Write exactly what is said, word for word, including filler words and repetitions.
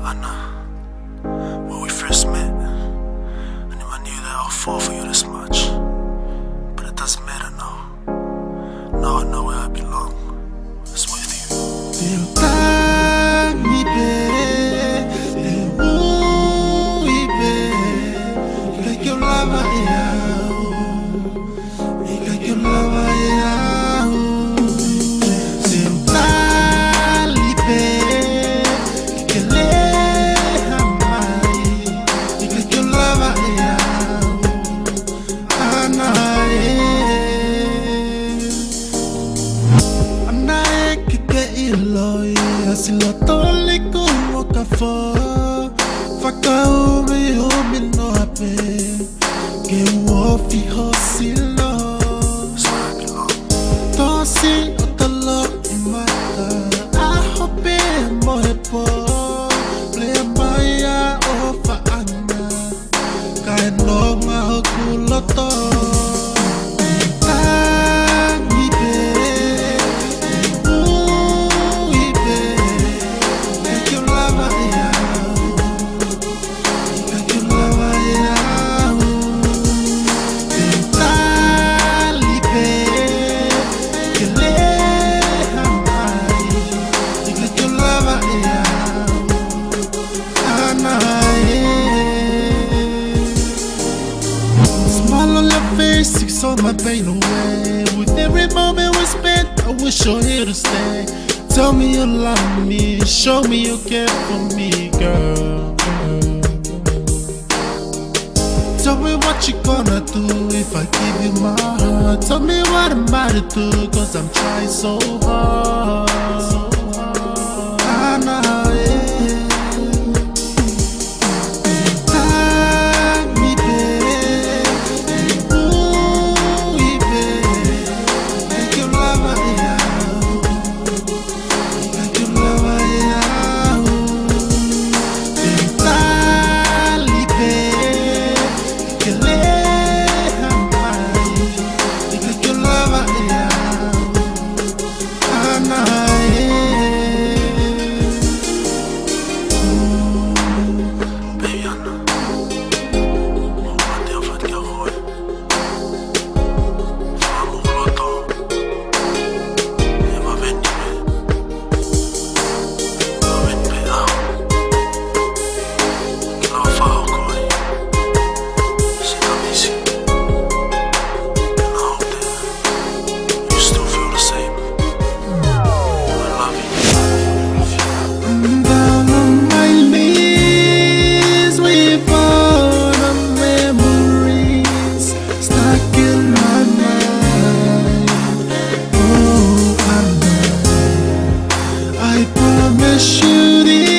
Anna, when we first met, I never knew that I'll fall for you this much. But it doesn't matter now. Now I know where I belong. It's with you. Si lo tole como café, faca umi umi no ape, que uo fijo si lo, tosi otolo imata, ahope mohepo, plebaya ofa ana, kain lo mahokuloto. Six on my pain away. With every moment we spent, I wish you're here to stay. Tell me you love me, show me you care for me, girl. Tell me what you gonna do if I give you my heart. Tell me what I'm about to do, cause I'm trying so hard. I know, yeah. I promise you this.